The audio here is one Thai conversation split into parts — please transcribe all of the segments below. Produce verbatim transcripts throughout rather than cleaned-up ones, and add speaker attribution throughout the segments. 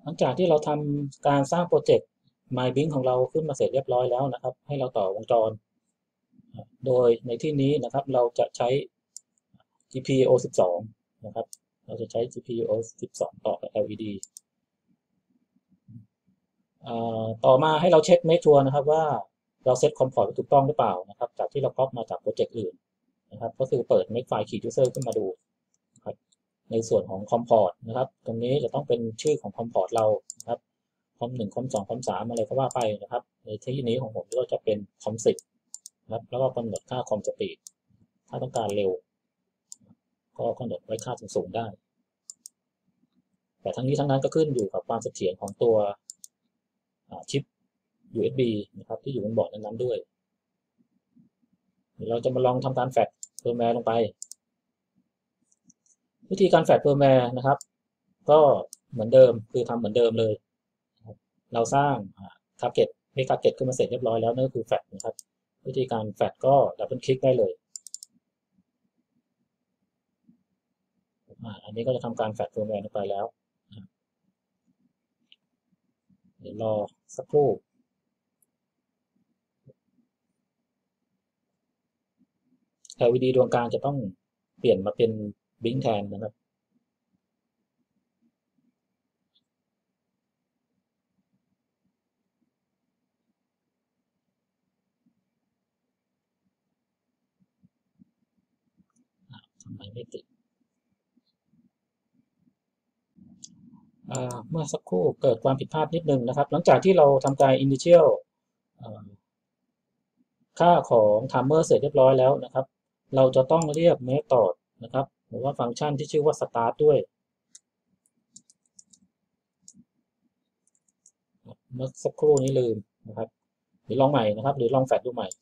Speaker 1: หลังจากที่เราทำการสร้างโปรเจกต์ MyBlink ของเราขึ้นมาเสร็จเรียบร้อยแล้วนะครับให้เราต่อวงจรโดยในที่นี้นะครับเราจะใช้ จี พี โอ สิบสอง นะครับเราจะใช้ จี พี โอ สิบสอง ต่อกับ แอล อี ดี ต่อมาให้เราเช็ค make sure นะครับว่าเราเซตคอมพอร์ตถูกต้องหรือเปล่านะครับจากที่เราก๊อปมาจากโปรเจกต์อื่นนะครับก็คือเปิด make file ขีด user ขึ้นมาดูนะครับในส่วนของคอมพอร์ตนะครับตรงนี้จะต้องเป็นชื่อของคอมพอร์ตเรานะครับคอมหนึ่งคอมสองคอมสามอะไรก็ว่าไปนะครับในที่นี้ของผมก็จะเป็นคอมสิบนะครับแล้วก็กำหนดค่าคอมสปีดถ้าต้องการเร็วก็กำหนดไว้ค่าสูงๆได้แต่ทั้งนี้ทั้งนั้นก็ขึ้นอยู่กับความเสถียรของตัวชิป ยู เอส บี นะครับที่อยู่บนบอร์ดนั้นๆด้วยเดี๋ยวเราจะมาลองทำการแฟลชเฟิร์มแวร์ลงไปวิธีการแฟลชเฟิร์มแวร์นะครับก็เหมือนเดิมคือทำเหมือนเดิมเลยเราสร้างทาร์เก็ตเมกะเก็ตขึ้นมาเสร็จเรียบร้อยแล้วนั่นก็คือแฟลชนะครับวิธีการแฟลชก็ดับเบิลคลิกได้เลยอันนี้ก็จะทำการแฟลชเฟิร์มแวร์ลงไปแล้วเดี๋ยวรอสักครู่ แอล อี ดี ดวงกลางจะต้องเปลี่ยนมาเป็นบลิงแทนนะครับทำไมไม่ติดเมื่อสักครู่เกิดความผิดพลาดนิดนึงนะครับหลังจากที่เราทำการ initial ค่าของ timer เสร็จเรียบร้อยแล้วนะครับเราจะต้องเรียก method นะครับหรือว่าฟังก์ชันที่ชื่อว่า start ด้วยเมื่อสักครู่นี้ลืมนะครับหรือลองใหม่นะครับหรือลองแฟลชดูใหม่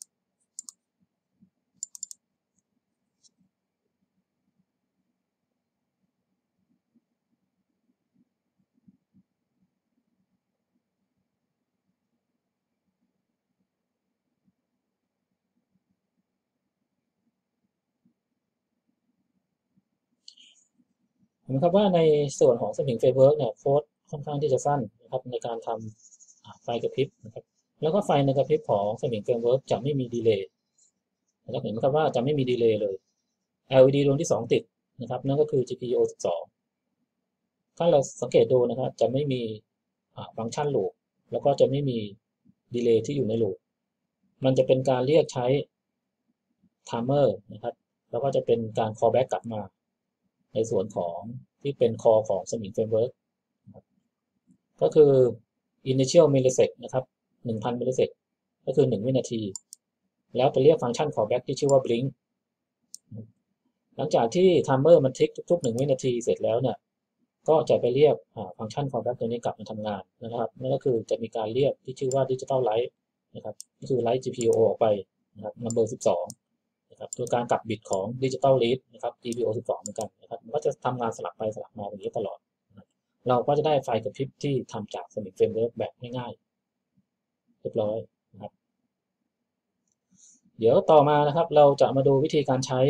Speaker 1: เห็นไหมครับว่าในส่วนของ Spring Framework เนี่ยโค้ดค่อนข้างที่จะสั้นนะครับในการทำไฟกระพริบนะครับแล้วก็ไฟในกระพริบของ Spring Framework จะไม่มีดีเลย์นะครับเห็นไหมครับว่าจะไม่มีดีเลย์เลย แอล อี ดี ดวงที่สองติดนะครับนั่นก็คือ จี พี โอ สิบสอง ถ้าเราสังเกตดูนะครับจะไม่มีฟังก์ชันลูปแล้วก็จะไม่มีดีเลย์ที่อยู่ในลูปมันจะเป็นการเรียกใช้ timer นะครับแล้วก็จะเป็นการ call back กลับมาในส่วนของที่เป็น call ของ Spring Framework ก็คือ initial millisecond นะครับ หนึ่งพัน millisecond ก็คือหนึ่งวินาทีแล้วไปเรียกฟังก์ชัน callback ที่ชื่อว่า blink หลังจากที่ timer มันทิกทุกๆหนึ่งวินาทีเสร็จแล้วเนี่ยก็จะไปเรียกฟังก์ชัน callback ตัวนี้กลับมาทำงานนะครับนั่นก็คือจะมีการเรียกที่ชื่อว่า digital write นะครับก็คือ write จี พี โอ ออกไปนะครับ number สิบสองนะครับตัวการกลับบิตของ digital read นะครับ จี พี โอ สิบสอง เหมือนกันนะครับมันก็จะทำงานสลับไปสลับมาอย่างนี้ตลอดเราก็จะได้ไฟล์กระพริบที่ทำจาก Spring Framework แบบง่ายๆเรียบร้อยนะครับเดี๋ยวต่อมานะครับเราจะมาดูวิธีการใช้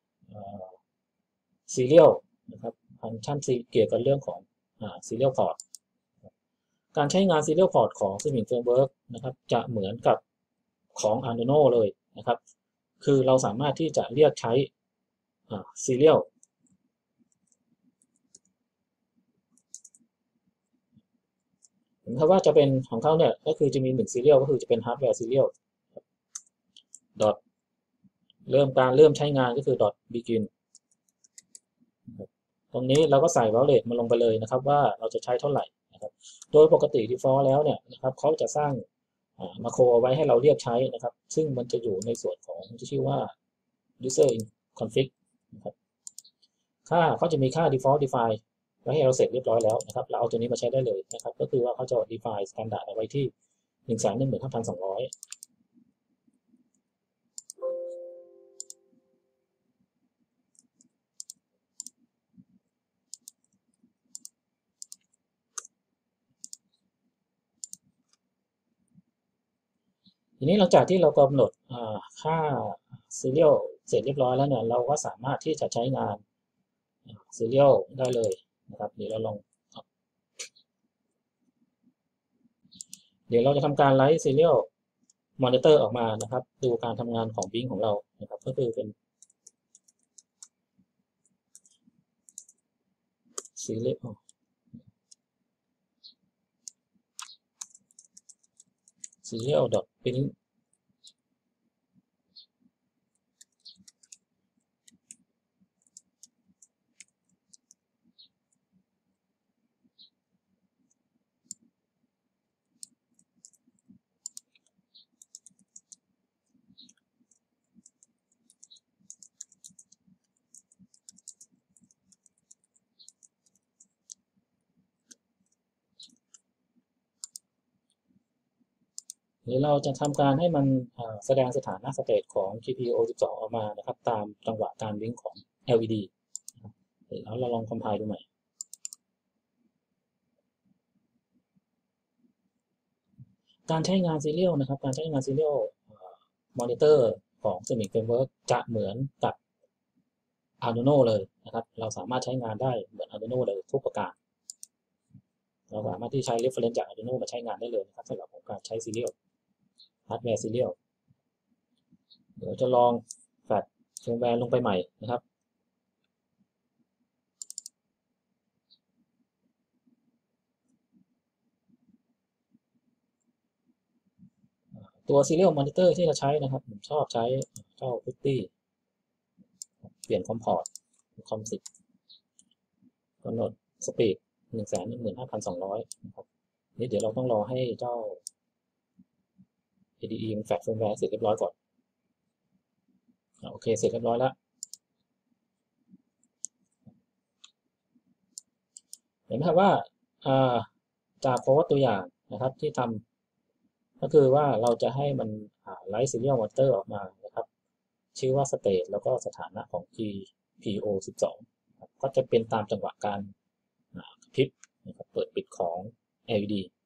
Speaker 1: serial นะครับฟังก์ชันเกี่ยวกับเรื่องของ serial port การใช้งาน serial port ของ Spring Framework นะครับจะเหมือนกับของ Arduino เลยนะครับคือเราสามารถที่จะเรียกใช้ serial เห็นครับว่าจะเป็นของเขาเนี่ยก็คือจะมีหนึ่ง serial ก็คือจะเป็น hardware serial ดอทเริ่มการเริ่มใช้งานก็คือ dot begin ตรงนี้เราก็ใส่ value มาลงไปเลยนะครับว่าเราจะใช้เท่าไหร่นะครับโดยปกติ default แล้วเนี่ยนะครับเขาจะสร้างมาโครเอาไว้ให้เราเรียกใช้นะครับซึ่งมันจะอยู่ในส่วนของที่ชื่อว่า user config นะครับค่าเขาจะมีค่า default define ไว้ให้เราเสร็จเรียบร้อยแล้วนะครับเราเอาตัวนี้มาใช้ได้เลยนะครับก็คือว่าเขาจะ define standard เอาไว้ที่ หนึ่งแสนหนึ่งหมื่นห้าพันสองร้อยทีนี้หลังจากที่เรากำหนดค่า serial เสร็จเรียบร้อยแล้วเนี่ยเราก็สามารถที่จะใช้งาน serial ได้เลยนะครับเดี๋ยวเราลองเดี๋ยวเราจะทำการไลฟ์ Serial Monitor ออกมานะครับดูการทำงานของ Blink ของเรานะครับก็คือเป็น Serial Serial.Blink หรือเราจะทำการให้มันแสดงสถานะสเตตของ จี พี ยู สิบสอง ออกมานะครับตามจังหวะการวิ่งของ แอล อี ดี แล้วเราลองคอมไพล์ดูใหม่การใช้งาน Serial นะครับการใช้งาน Serial Monitor ของ Semic Framework จะเหมือนกับ Arduino เลยนะครับเราสามารถใช้งานได้เหมือน Arduino เลยทุกประการเราสามารถที่ใช้ reference จาก Arduino มาใช้งานได้เลยนะครับสำหรับการใช้ Serial Hardware Serial เดี๋ยวจะลองแฟลชเฟิร์มแวร์ลงไปใหม่นะครับตัว Serial Monitor ที่เราใช้นะครับผมชอบใช้เจ้า Putty เปลี่ยนคอมพอร์ตคอมสิบกำหนดสปีดหนึ่งแสนหนึ่งหมื่นห้าพันสองร้อยนะครับนี่เดี๋ยวเราต้องรอให้เจ้า เอ ดี อี มันแฟลชเฟิร์มแวร์เสร็จเรียบร้อยก่อนโอเคเสร็จเรียบร้อยแล้วเห็นไหมครับว่าจากโค้ดตัวอย่างนะครับที่ทำก็คือว่าเราจะให้มันไลฟ์ Serial Monitor ออกมานะครับชื่อว่า State แล้วก็สถานะของ จี พี ยู สิบสอง ก็จะเป็นตามจังหวะการกระพริบนะครับเปิดปิดของ แอล อี ดี